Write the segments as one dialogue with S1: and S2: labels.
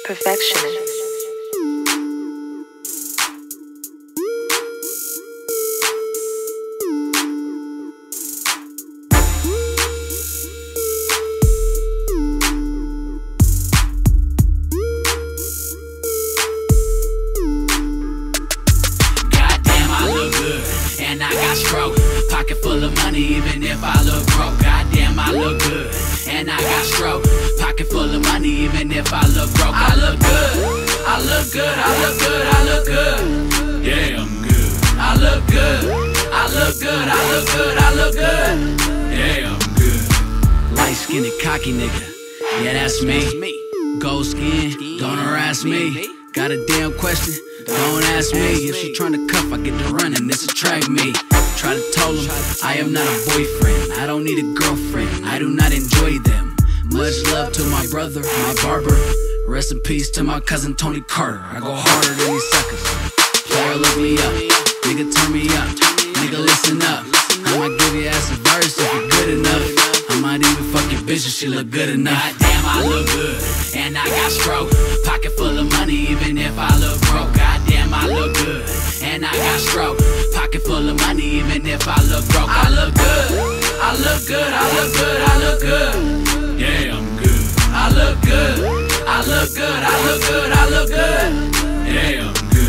S1: Perfectionist.
S2: And I got stroke, pocket full of money even if I look broke. Goddamn, I look good. And I got stroke, pocket full of money even if I look broke. I look good, I look good, I look good, I look good. Yeah, I'm good. I look good, I look good, I look good, I look good. Yeah, I'm good. Light-skinned, cocky nigga, yeah, that's me. Gold skin, don't harass me. Got a damn question? Don't ask me. If she tryna cuff, I get to running, it's attract me. Try to tell him, I am not a boyfriend. I don't need a girlfriend, I do not enjoy them. Much love to my brother, my barber. Rest in peace to my cousin Tony Carter. I go harder than these suckers. Player, look me up, nigga turn me up, nigga listen up. I might give your ass a verse if you're good enough. I might even fuck your bitch if she look good enough. Goddamn, I look good, and I got stroke. Pocket full of money even if I look broke. Goddamn, I look good, and I got stroke. Pocket full of money even if I look broke. I look good, I look good, I look good, I look good. Yeah, I'm good. I look good, I look good, I look good, I look good. Yeah, I'm good.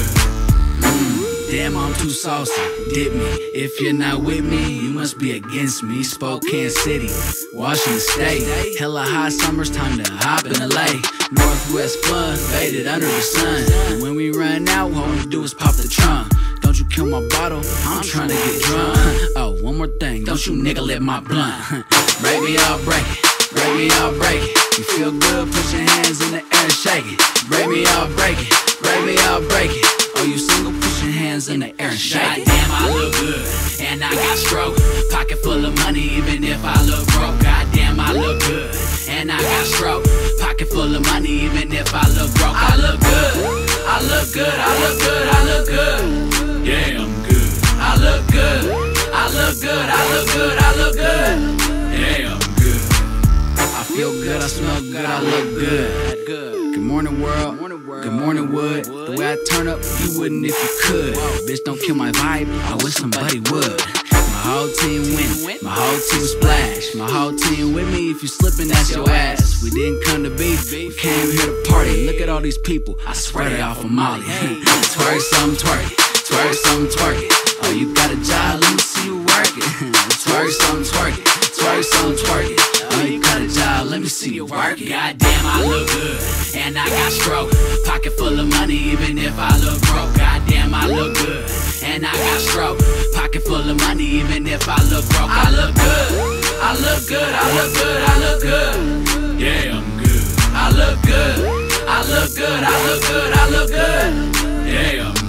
S2: Damn, I'm too saucy, dip me. If you're not with me, you must be against me. Spokane City, Washington State. Hella hot summers, time to hop in LA. Northwest fun, faded under the sun. And when we run out, all we do is pop the trunk. Don't you kill my bottle, I'm trying to get drunk. Oh, one more thing, don't you nigga lit my blunt. Break me, I'll break it. Break me, I'll break it. You feel good, put your hands in the air and shake it. Break me, I'll break it. Break me, I'll break it. Oh, you single, put your hands in the air and shake it. Goddamn, I look good, and I got stroke. Pocket full of money even if I look broke. Goddamn, I look good, and I got stroke. Pocket full of money even if I look broke. I look good, I look good, I look good, I look good. Yeah, I'm good. I look good, I look good, I look good, I look good. Yeah, I'm good. I feel good, I smell good, I look good. Good morning, world. Good morning, Wood. The way I turn up, you wouldn't if you could. Bitch, don't kill my vibe, I wish somebody would. My whole team win, my whole team splash. My whole team with me, if you slippin', that's your ass. We didn't come to beef, we came here to party. Look at all these people, I swear they all from Molly. Twerk some, twerk it, twerk some, twerk it. Oh, you got a job, let me see you work it. Twerk some, twerk it, twerk some, twerk it. Oh, you got a job, let me see you work it. Goddamn, I look good, and I got stroke. Pocket full of money even if I look broke. Goddamn, I look good, and I got stroke. Pocket full of money even if I look broke. I look good, I look good, I look good, I look good. Yeah, I'm good. I look good, I look good, I look good, I look good. Yeah, I'm good.